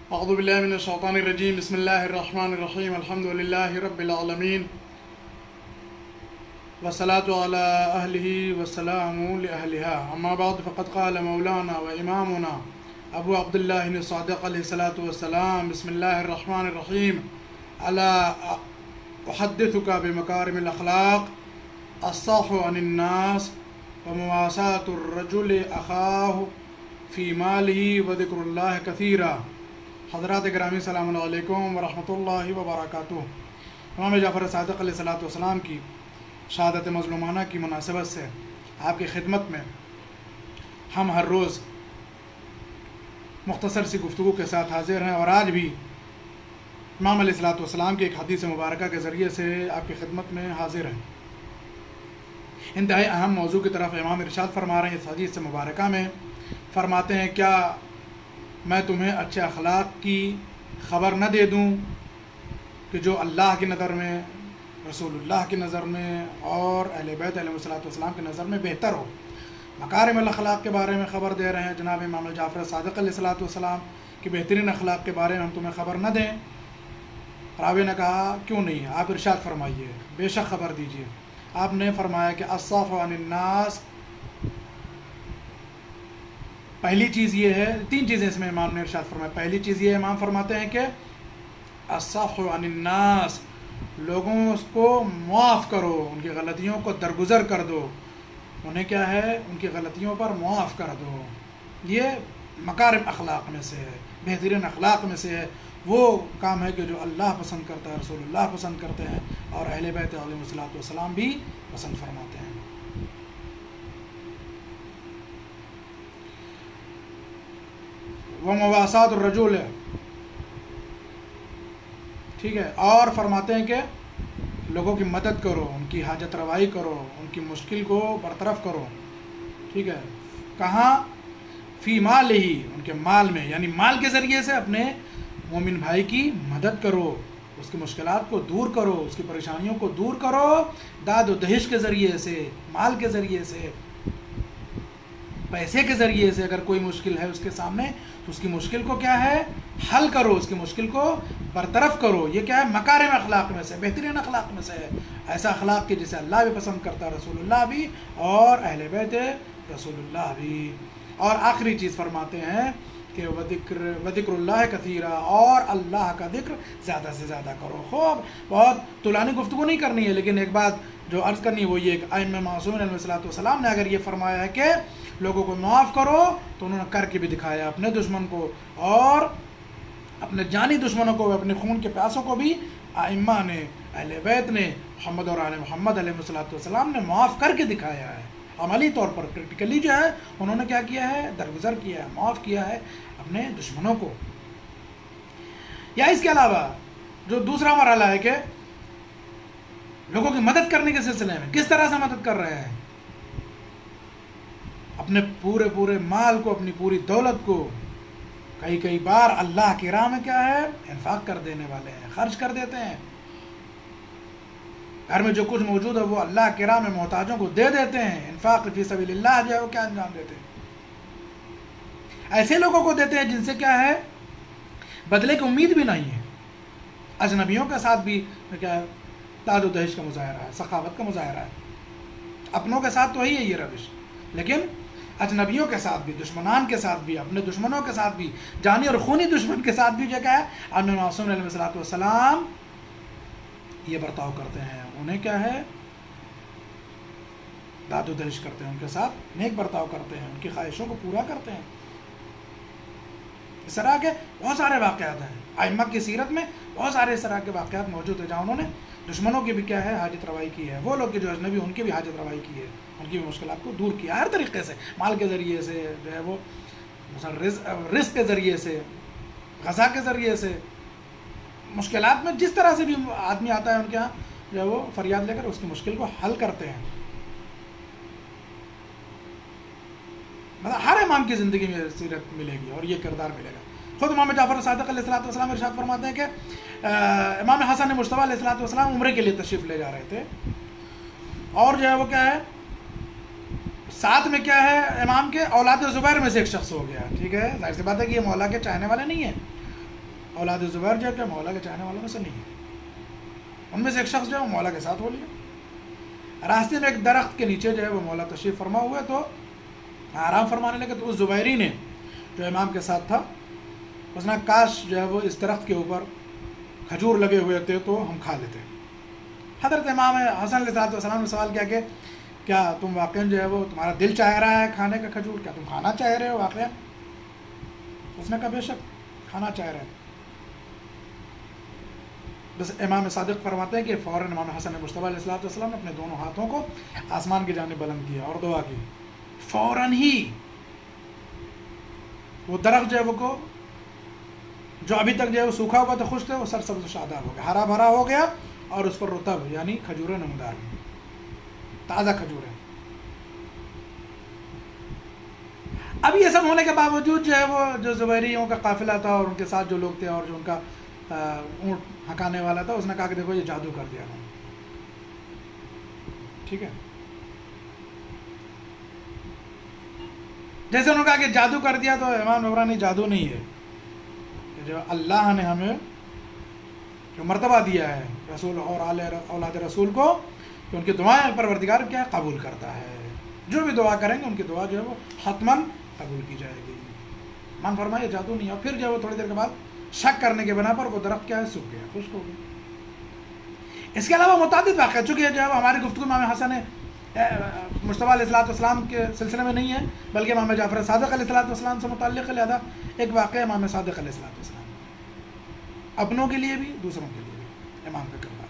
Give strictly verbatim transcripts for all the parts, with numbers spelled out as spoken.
اعوذ باللہ من الشیطان الرجیم بسم اللہ الرحمن الرحیم الحمد للہ رب العالمین والصلاة علی اہلہ والسلام لأہلہا اما بعد فقد قال مولانا و امامنا ابو عبداللہ الصادق علیہ الصلاۃ والسلام بسم اللہ الرحمن الرحیم الا احدثک بمکارم الاخلاق الصفح عن الناس ومواساة الرجل اخاہ فی مالہ وذکر اللہ کثیرا۔ حضرات گرامی السلام علیکم ورحمۃ اللہ وبرکاتہ۔ امام جعفر صادق علیہ الصلاۃ والسلام کی شہادت مظلومانہ کی مناسبت سے آپ کی خدمت میں ہم ہر روز مختصر سی گفتگو کے ساتھ حاضر ہیں، اور آج بھی امام علیہ الصلاۃ والسلام کی ایک حدیث مبارکہ کے ذریعے سے آپ کی خدمت میں حاضر ہیں۔ انتہائی اہم موضوع کی طرف امام ارشاد فرما رہے ہیں۔ اس حدیث مبارکہ میں فرماتے ہیں، کیا میں تمہیں اچھے اخلاق کی خبر نہ دے دوں کہ جو اللہ کی نظر میں، رسول اللہ کی نظر میں اور اہل بیت علیہ الصلوۃ والسلام کی نظر میں بہتر ہو۔ مکارم الاخلاق کے بارے میں خبر دے رہے ہیں جناب امام جعفر صادق علیہ الصلوۃ والسلام کی بہترین اخلاق کے بارے میں ہم تمہیں خبر نہ دیں؟ راوی نے کہا کیوں نہیں، آپ ارشاد فرمائیے، بے شک خبر دیجیے۔ آپ نے فرمایا کہ الصفح عن الناس، پہلی چیز یہ ہے، تین چیزیں اس میں امام نے ارشاد فرمایا۔ پہلی چیز یہ امام فرماتے ہیں کہ الصفح عن الناس، لوگوں کو معاف کرو، ان کی غلطیوں کو درگزر کر دو، انہیں کیا ہے، ان کی غلطیوں پر معاف کر دو۔ یہ مکارم اخلاق میں سے ہے، بہترین اخلاق میں سے ہے، وہ کام ہے کہ جو اللہ پسند کرتا ہے، رسول اللہ پسند کرتے ہیں اور اہل بیت علیہ الصلوۃ والسلام بھی پسند فرماتے ہیں۔ ومواسات الرجل، ٹھیک ہے، اور فرماتے ہیں کہ لوگوں کی مدد کرو، ان کی حاجت روائی کرو، ان کی مشکل کو برطرف کرو، ٹھیک ہے۔ کہاں؟ فی مال ہی، ان کے مال میں، یعنی مال کے ذریعے سے اپنے مومن بھائی کی مدد کرو، اس کی مشکلات کو دور کرو، اس کی پریشانیوں کو دور کرو، داد و دہش کے ذریعے سے، مال کے ذریعے سے، پیسے کے ذریعے سے۔ اگر کوئی مشکل ہے اس کے سامنے تو اس کی مشکل کو کیا ہے، حل کرو، اس کی مشکل کو برطرف کرو۔ یہ کیا ہے، مکارم اخلاق میں سے، بہترین اخلاق میں سے ہے۔ ایسا اخلاق کہ جسے اللہ بھی پسند کرتا ہے، رسول اللہ بھی اور اہل بیت رسول اللہ بھی۔ اور آخری چیز فرماتے ہیں کہ وذکر وذکر اللہ کثیرا، اور اللہ کا ذکر زیادہ سے زیادہ کرو۔ خوب بہت طولانی گفتگو نہیں کرنی ہے، لیکن ایک بات جو عرض کرنی ہے وہ یہ کہ ائمہ معصومین علیہ الصلوۃ والسلام نے اگر یہ فرمایا ہے کہ لوگوں کو معاف کرو، تو انہوں نے کر کے بھی دکھایا، اپنے دشمن کو اور اپنے جانی دشمنوں کو، اپنے خون کے پیاسوں کو بھی ائمہ نے، اہل بیت نے، محمد اور آل محمد علیہ الصلوۃ والسلام نے معاف کر کے دکھایا ہے۔ عملی طور پر پریکٹیکلی جو ہے انہوں نے کیا کیا ہے، درگزر کیا ہے، معاف کیا ہے اپنے دشمنوں کو۔ یا اس کے علاوہ جو دوسرا مرحلہ ہے کہ لوگوں کی مدد کرنے کے سلسلے میں کس طرح سے مدد کر رہے ہیں، اپنے پورے پورے مال کو، اپنی پوری دولت کو کئی کئی بار اللہ کی راہ میں کیا ہے، انفاق کر دینے والے ہیں، خرچ کر دیتے ہیں۔ گھر میں جو کچھ موجود ہے وہ اللہ کی راہ میں محتاجوں کو دے دیتے ہیں۔ انفاق فی سبیل اللہ جو ہے وہ کیا انجام دیتے ہیں، ایسے لوگوں کو دیتے ہیں جن سے کیا ہے، بدلے کی امید بھی نہیں ہے۔ اجنبیوں کے ساتھ بھی کیا ہے، داد و دہش کا مظاہرہ ہے، سخاوت کا مظاہرہ ہے۔ اپنوں کے ساتھ تو وہی ہے یہ روش، لیکن اجنبیوں کے ساتھ بھی، دشمنان کے ساتھ بھی، اپنے دشمنوں کے ساتھ بھی، جانی اور خونی دشمن کے ساتھ بھی جو کیا ہے، ائمہ معصومین علیہ الصلوۃ والسلام یہ برتاؤ کرتے ہیں۔ انہیں کیا ہے، داد و دہش کرتے ہیں، ان کے ساتھ نیک برتاؤ کرتے ہیں، ان کی خواہشوں کو پورا کرتے ہیں۔ اس طرح کے بہت سارے واقعات ہیں، ائمہ کی سیرت میں بہت سارے اس طرح کے واقعات موجود ہیں جہاں انہوں نے دشمنوں کی بھی کیا ہے، حاجت روائی کی ہے، وہ لوگ کے جو اجنبی ان کی بھی حاجت روائی کی ہے، ان کی بھی مشکلات کو دور کیا ہر طریقے سے، مال کے ذریعے سے جو ہے وہ، رزق کے ذریعے سے، غذا کے ذریعے سے، مشکلات میں جس طرح سے بھی آدمی آتا ہے ان کے یہاں جو ہے وہ فریاد لے کر اس کی مشکل کو حل کرتے ہیں۔ مطلب ہر امام کی زندگی میں سیرت ملے گی اور یہ کردار ملے گا۔ خود امام جعفر صادق علیہ الصلوۃ والسلام ارشاد فرماتے ہیں کہ امام حسن مجتبیٰ علیہ الصلوۃ والسلام عمرے کے لیے تشریف لے جا رہے تھے، اور جو ہے وہ کیا ہے، ساتھ میں کیا ہے، امام کے اولاد زبیر میں سے ایک شخص ہو گیا، ٹھیک ہے، ظاہر سی بات ہے کہ یہ مولا کے چاہنے والے نہیں ہیں، اولاد زبیر جو ہے کہ مولا کے چاہنے والوں میں سے نہیں ہے، ان میں سے ایک شخص جو ہے وہ مولا کے ساتھ ہو لیا۔ راستے میں ایک درخت کے نیچے جو ہے وہ مولا تشریف فرما ہوئے تو آرام فرمانے لگے، تو اس زبیری نے جو امام کے ساتھ تھا اس نے کاش جو ہے وہ اس درخت کے اوپر کھجور لگے ہوئے تھے تو ہم کھا لیتے۔ حضرت امام حسن علیہ السلام نے سوال کیا کہ کیا تم واقعا جو ہے وہ تمہارا دل چاہ رہا ہے کھانے کا کھجور، کیا تم کھانا چاہ رہے ہو واقعا؟ اس نے کہا بے شک کھانا چاہ رہے ہیں۔ بس امام صادق فرماتے ہیں کہ فوراً امام حسن مصطفیٰ علیہ السلام نے اپنے دونوں ہاتھوں کو آسمان کی جانب بلند کیا اور دعا کی، فوراً ہی وہ درخت جو ہے وہ کو جو ابھی تک جو ہے وہ سوکھا ہوا تھا خشک تھا وہ سرسبز و شاداب ہو گیا، ہرا بھرا ہو گیا، اور اس پر رطب یعنی کھجوریں نمودار ہوئی، تازہ کھجوریں۔ اب یہ سب ہونے کے باوجود جو ہے وہ جو زبیریوں کا قافلہ تھا اور ان کے ساتھ جو لوگ تھے اور جو ان کا اونٹ ہکانے والا تھا اس نے کہا کہ دیکھو یہ جادو کر دیا انہوں نے، ٹھیک ہے، جیسے انہوں نے کہا کہ جادو کر دیا، تو امام نورانی جادو نہیں ہے، جو اللہ نے ہمیں جو مرتبہ دیا ہے رسول اور اولاد رسول کو کہ ان کی دعائیں پروردگار کیا قبول کرتا ہے، جو بھی دعا کریں گے ان کی دعا جو ہے وہ حتماً قبول کی جائے گی۔ مان فرمائے جادو نہیں ہے۔ اور پھر جو ہے وہ تھوڑی دیر کے بعد شک کرنے کے بنا پر وہ درخت کیا ہے سوکھ گیا، خشک ہو گیا۔ اس کے علاوہ متعدد واقعہ چونکہ جو ہے وہ ہماری گفتگو امام حسن مصطفیٰ علیہ الصلوۃ والسلام کے سلسلے میں نہیں ہے بلکہ امام جعفر صادق علیہ الصلوۃ والسلام سے متعلق ہے، لہٰذا ایک واقعہ امام صادق علیہ الصلوۃ والسلام اپنوں کے لیے بھی دوسروں کے لیے بھی امام کا کردار۔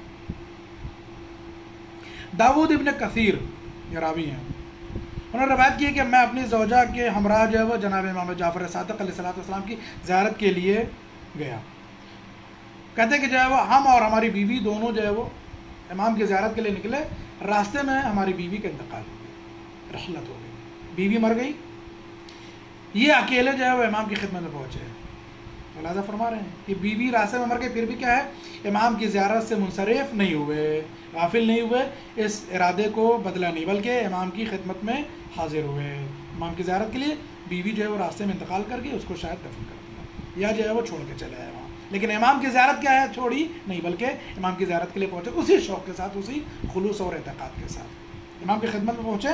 داؤد ابن کثیر یہ راوی ہیں، انہوں نے روایت کی ہے کہ میں اپنی زوجہ کے ہمراہ جو ہے وہ جناب امام جعفر صادق علیہ الصلوۃ والسلام کی زیارت کے لیے گیا۔ کہتے ہیں کہ جو ہے وہ ہم اور ہماری بیوی دونوں جو ہے وہ امام کی زیارت کے لیے نکلے، راستے میں ہماری بیوی کا انتقال ہو گیا، رحلت ہو گئی، بیوی مر گئی، یہ اکیلے جو ہے وہ امام کی خدمت میں پہنچے ہیں۔ لہٰذا فرما رہے ہیں کہ بیوی راستے میں مر گئی، پھر بھی کیا ہے امام کی زیارت سے منصرف نہیں ہوئے، غافل نہیں ہوئے، اس ارادے کو بدلا نہیں بلکہ امام کی خدمت میں حاضر ہوئے۔ امام کی زیارت کے لیے بیوی جو ہے وہ راستے میں انتقال کر گئی، اس کو شاید دفن کر دیا یا جو ہے وہ چھوڑ کے چلے آئے وہاں، لیکن امام کی زیارت کیا ہے چھوڑی نہیں بلکہ امام کی زیارت کے لیے پہنچے اسی شوق کے ساتھ، اسی خلوص اور اعتقاد کے ساتھ امام کی خدمت میں پہنچے،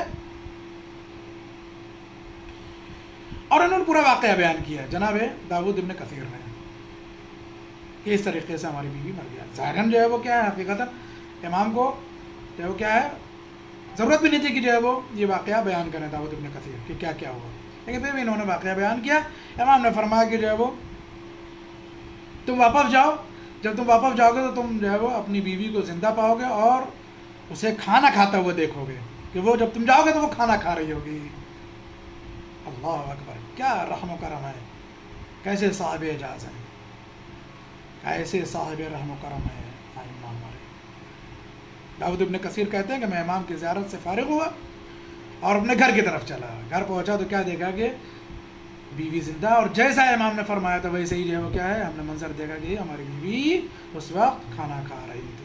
اور انہوں نے پورا واقعہ بیان کیا جناب داؤد ابن کثیر نے کہ اس طریقے سے ہماری بیوی مر گیا۔ ظاہراً جو ہے وہ کیا ہے حقیقتاً امام کو جو ہے وہ کیا ہے ضرورت بھی نہیں تھی کہ جو ہے وہ یہ واقعہ بیان کریں داؤد ابن کثیر کہ کیا کیا ہوا، لیکن پھر بھی انہوں نے واقعہ بیان کیا۔ امام نے فرمایا کہ جو ہے وہ تم واپس جاؤ، جب تم واپس جاؤ گے تو تم جو ہے وہ اپنی بیوی کو زندہ پاؤ گے اور اسے کھانا کھاتا ہوا دیکھو گے کہ وہ جب تم جاؤ گے تو وہ کھانا کھا رہی ہوگی۔ اللہ اکبر، کیا رحم و کرم ہے، کیسے صاحب اعجاز ہیں، کیسے صاحب رحم و کرم ہے امام ہمارے۔ داؤد ابن کثیر کہتے ہیں کہ میں امام کی زیارت سے فارغ ہوا اور اپنے گھر کی طرف چلا، گھر پہنچا تو کیا دیکھا کہ بیوی زندہ، اور جیسا امام نے فرمایا تھا ویسے ہی جو ہے وہ کیا ہے ہم نے منظر دیکھا کہ ہماری بیوی اس وقت کھانا کھا رہی تھی،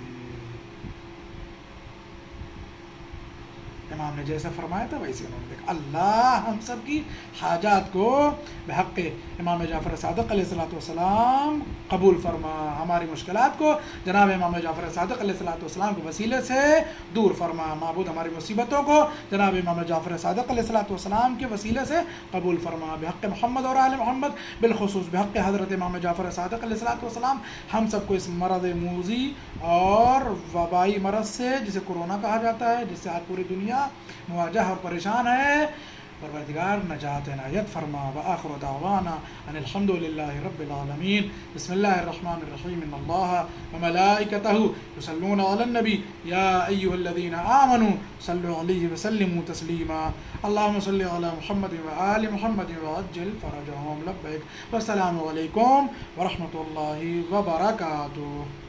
امام نے جیسا فرمایا تھا ویسے انہوں نے دیکھا۔ اللہ ہم سب کی حاجات کو بحق امام جعفر صادق علیہ الصلوۃ والسلام قبول فرما، ہماری مشکلات کو جناب امام جعفر صادق علیہ الصلوۃ والسلام کے وسیلے سے دور فرما، معبود ہماری مصیبتوں کو جناب امام جعفر صادق علیہ الصلوۃ والسلام کے وسیلے سے قبول فرما، بحق محمد اور آل محمد، بالخصوص بحق حضرت امام جعفر صادق علیہ الصلوۃ والسلام ہم سب کو اس مرض موذی اور وبائی مرض سے جسے کرونا کہا جاتا ہے، جس سے آج پوری دنیا مواجہ اور پریشان ہے، پروردگار نجات عنایت فرما۔ وآخر دعوانا ان الحمد للہ رب العالمین۔ بسم اللہ الرحمن الرحیم، ان اللہ وملائکتہ یصلون علی النبی یا ایھا الذین آمنوا صلوا علیہ وسلموا تسلیما، اللہم صل علی محمد وآل محمد وعجل فرجهم۔ لبیک، والسلام علیکم ورحمۃ اللہ وبرکاتہ۔